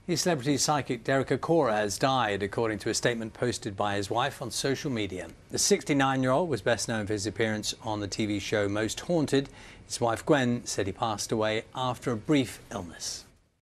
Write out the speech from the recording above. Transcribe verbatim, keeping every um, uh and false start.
His celebrity psychic Francis Acorah has died, according to a statement posted by his wife on social media. The sixty-nine-year-old was best known for his appearance on the T V show Most Haunted. His wife Gwen said he passed away after a brief illness.